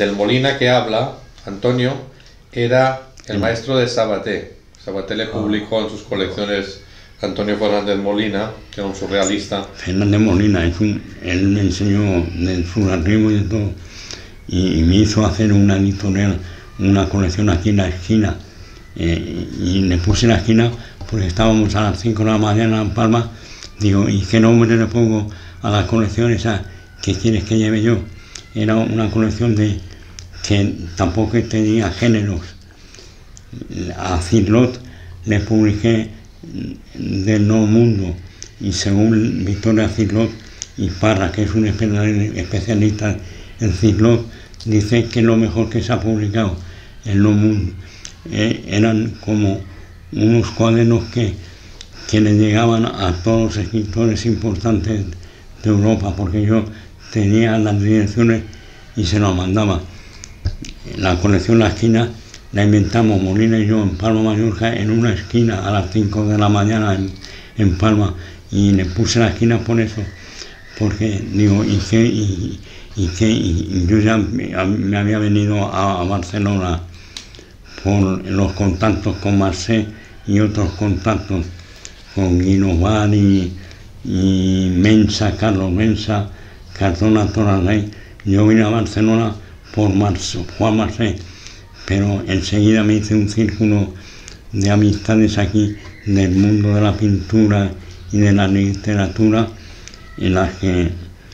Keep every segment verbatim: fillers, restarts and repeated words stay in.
del Molina que habla, Antonio, era el maestro de Sabaté. Sabaté le publicó en sus colecciones Antonio Fernández Molina, que era un surrealista. Fernández Molina, es un, él me enseñó del surrealismo y de todo, y, y me hizo hacer una editorial, una colección aquí en la esquina, eh, y le puse en la esquina porque estábamos a las cinco de la mañana en Palma. Digo, ¿y qué nombre le pongo a la colección esa que quieres que lleve yo? Era una colección de que tampoco tenía géneros. A Cirlot le publiqué del Nuevo Mundo, y según Victoria Cirlot y Parra, que es un especialista en Cirlot, dice que es lo mejor que se ha publicado en el Nuevo Mundo. Eh, eran como unos cuadernos que, que le llegaban a todos los escritores importantes de Europa, porque yo tenía las direcciones y se los mandaba. La colección La Esquina la inventamos Molina y yo en Palma, Mallorca, en una esquina a las cinco de la mañana en, en Palma, y le puse La Esquina por eso, porque digo, ¿y qué? Y, y, qué? Y yo ya me había venido a, a Barcelona por los contactos con Marcé y otros contactos con Guinovar y, y Mensa, Carlos Mensa, Cardona Torraley. Yo vine a Barcelona por Marzo, Juan Marcé, pero enseguida me hice un círculo de amistades aquí del mundo de la pintura y de la literatura, en las que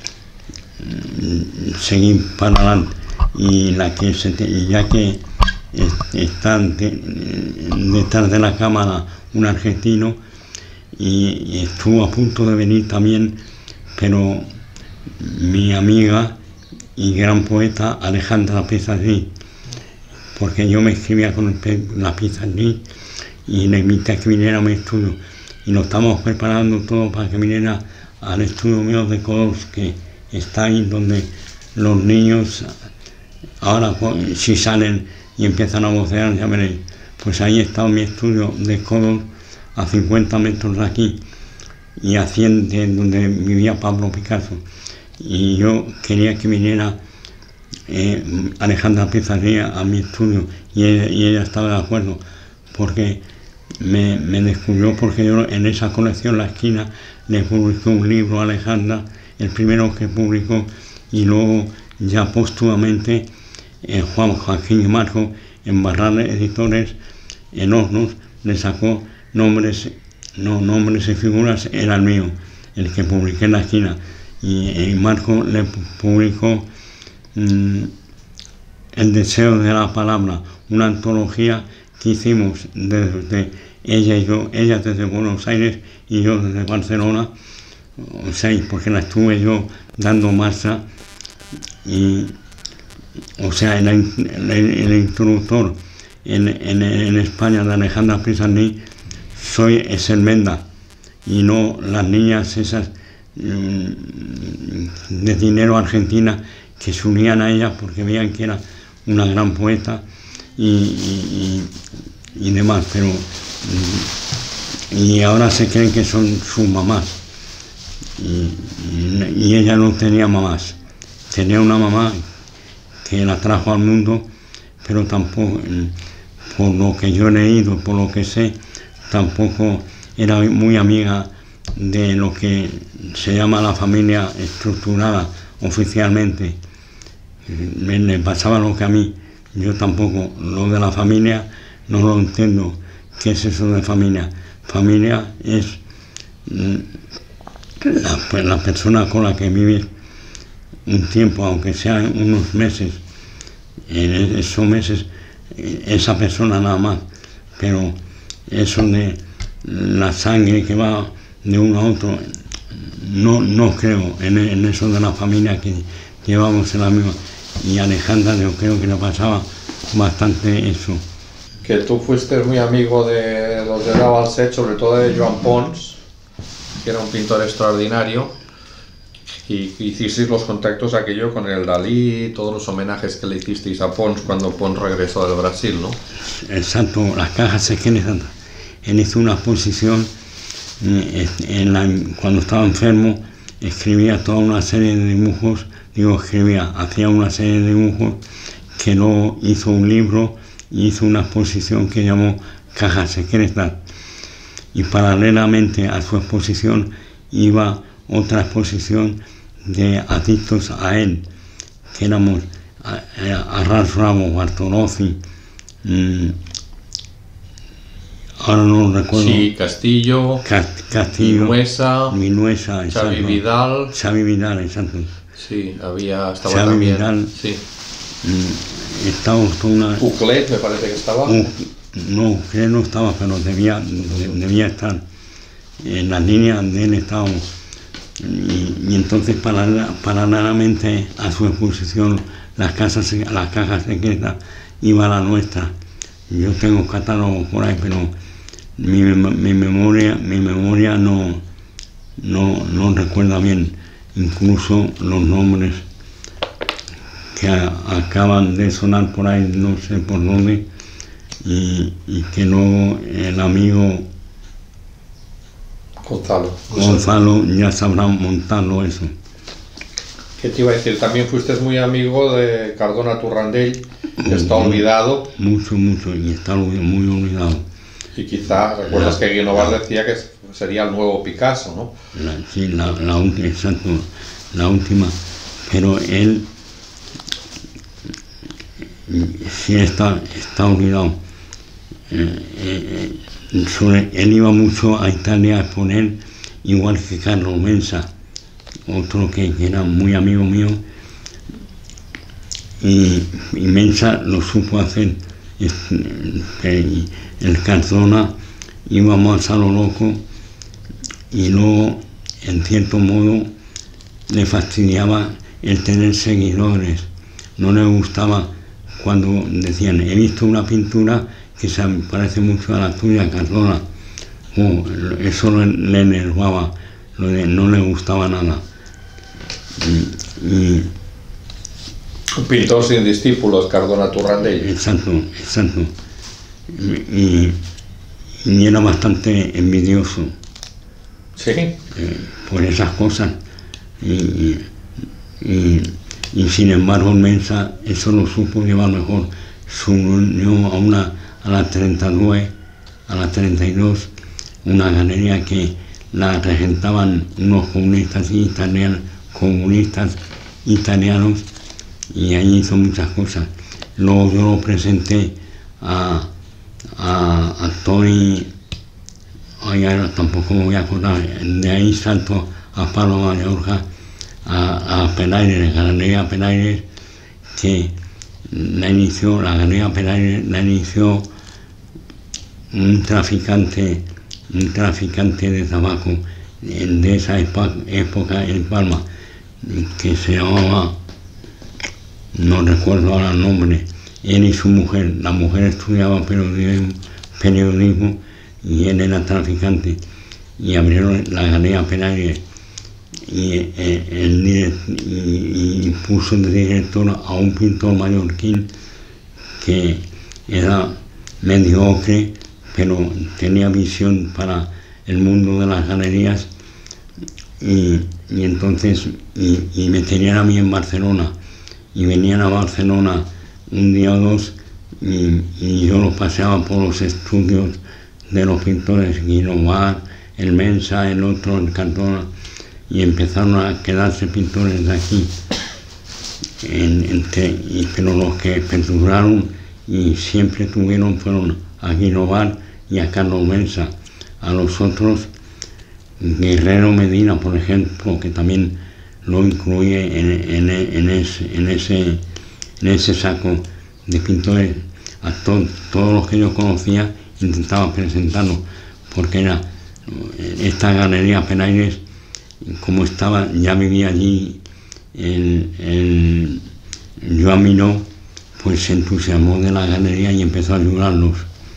mm, seguí para adelante, y, la que se te, y ya que está de, detrás de la cámara un argentino, y, y estuvo a punto de venir también, pero mi amiga y gran poeta Alejandra Pizarrí, porque yo me escribía con el, la Pizarrí, y le invité a que viniera a mi estudio, y lo estamos preparando todo para que viniera al estudio mío de Codors, que está ahí donde los niños ahora si salen y empiezan a vocear, ya veréis. Pues ahí está mi estudio de Codors, a cincuenta metros de aquí, y a cien de donde vivía Pablo Picasso. Y yo quería que viniera eh, Alejandra Pizarrí a mi estudio, y ella, y ella estaba de acuerdo, porque me, me descubrió, porque yo en esa colección La Esquina le publicó un libro a Alejandra, el primero que publicó, y luego ya póstumamente eh, Juan Joaquín y Marco en Barral Editores, en Hornos, le sacó nombres, no, nombres y figuras, era el mío, el que publiqué en La Esquina. Y, y Marco le publicó mmm, El deseo de la palabra, una antología que hicimos desde ella y yo, ella desde Buenos Aires y yo desde Barcelona, o sea, porque la estuve yo dando marcha, y o sea, el, el, el introductor en, en, en España de Alejandra Pizarrí soy Eselmenda, y no las niñas esas de dinero argentina que se unían a ella porque veían que era una gran poeta y, y, y demás, pero y ahora se creen que son sus mamás, y, y, y ella no tenía mamás, tenía una mamá que la trajo al mundo, pero tampoco, por lo que yo he leído, por lo que sé, tampoco era muy amiga de lo que se llama la familia estructurada oficialmente. Me, le pasaba lo que a mí, yo tampoco, lo de la familia no lo entiendo. ¿Qué es eso de familia? Familia es la, pues, la persona con la que vives un tiempo, aunque sean unos meses, en esos meses esa persona nada más, pero eso de la sangre que va de uno a otro, no, no creo en, en eso de la familia que llevamos en la misma. Y a Alejandra yo creo que le pasaba bastante eso. Que tú fuiste muy amigo de los de Balset, sobre todo de Joan Pons, que era un pintor extraordinario, y hicisteis los contactos aquello con el Dalí, todos los homenajes que le hicisteis a Pons cuando Pons regresó del Brasil, ¿no? Exacto, las cajas es que él hizo una exposición en la, cuando estaba enfermo, escribía toda una serie de dibujos, digo escribía, hacía una serie de dibujos, que no hizo un libro, hizo una exposición que llamó Cajas Secretas, y paralelamente a su exposición iba otra exposición de adictos a él, que éramos Arras Ramos, Bartolozzi, mmm, ahora no recuerdo. Sí, Castillo, Castillo, Minuesa, Minuesa, Xavi Vidal. Xavi Vidal, exacto. Sí, había, estaba Xavi también. Vidal. Sí. Mm, estábamos con una. Uclet, me parece que estaba. Uh, no, que no estaba, pero debía, de, debía estar. En la línea de él estábamos. Y, y entonces, paralela, paralelamente a su exposición, las, casas, las cajas secretas, iba la nuestra. Yo tengo catálogos por ahí, pero mi, mi memoria, mi memoria no, no, no recuerda bien, incluso los nombres que a, acaban de sonar por ahí, no sé por dónde, y, y que luego el amigo Gonzalo. Gonzalo ya sabrá montarlo eso. ¿Qué te iba a decir? También fuiste muy amigo de Cardona Turrandell, que está olvidado. Mucho, mucho, y está muy olvidado. Y quizá, recuerdas la, que Guinovar decía que sería el nuevo Picasso, ¿no? La, sí, la, la, exacto, la última. Pero él sí está, está olvidado. Eh, eh, sobre, él iba mucho a Italia a exponer, igual que Carlos Mensa, otro que, que era muy amigo mío, y, y Mensa lo supo hacer. El Cardona íbamos a lo loco, y luego, en cierto modo, le fastidiaba el tener seguidores. No le gustaba cuando decían, he visto una pintura que se parece mucho a la tuya, Cardona. Oh, eso le, le enervaba, no le gustaba nada. Y, y, un pintor sin discípulos, Cardona Turrandell. Exacto, exacto. Y, y era bastante envidioso. Sí. Eh, por esas cosas. Y, y, y sin embargo, Mensa eso lo supo llevar mejor. Se unió a una a las treinta y dos, a las treinta y dos, una galería que la regentaban unos comunistas italianos, comunistas italianos, y ahí hizo muchas cosas. Luego yo lo presenté a, a, a Tony, ay, ahora tampoco me voy a acordar, de ahí salto a Pablo Mayorga, a, a Pelaires, Galería Pelaires, que la inició, la Galería Pelaires la inició un traficante, un traficante de tabaco de esa época en Palma, que se llamaba, no recuerdo ahora el nombre, él y su mujer. La mujer estudiaba periodismo, periodismo y él era traficante, y abrieron la Galería Pelaires, y, eh, el, y, y puso de director a un pintor mallorquín que era mediocre, pero tenía visión para el mundo de las galerías, y, y entonces y, y me tenían a mí en Barcelona, y venían a Barcelona un día o dos, y, y yo los paseaba por los estudios de los pintores, Guinovar, el Mensa, el otro, el Cardona, y empezaron a quedarse pintores de aquí, en, entre, y, pero los que perduraron y siempre tuvieron fueron a Guinovar y a Carlos Mensa. A los otros, Guerrero Medina, por ejemplo, que también lo incluye en, en, en, ese, en, ese, en ese saco de pintores. A to, todos los que yo conocía intentaba presentarlo, porque era esta Galería Pelaires, como estaba, ya vivía allí el, el Joan Miró, pues se entusiasmó de la galería y empezó a ayudarlos.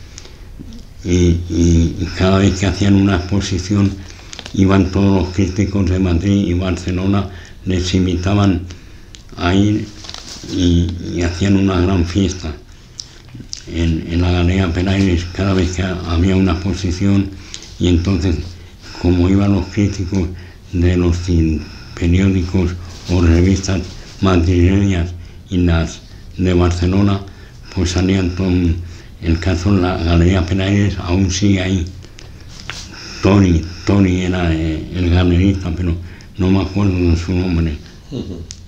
Y, y, y cada vez que hacían una exposición, iban todos los críticos de Madrid y Barcelona, les invitaban a ir, y, y hacían una gran fiesta en, en la Galería Pelaires cada vez que había una exposición. Y entonces, como iban los críticos de los periódicos o revistas madrileñas y las de Barcelona, pues salían todo el caso en la Galería Penaires, aún sigue ahí. Tony, Tony era eh, el galerista, pero no me acuerdo de su nombre. Uh-huh.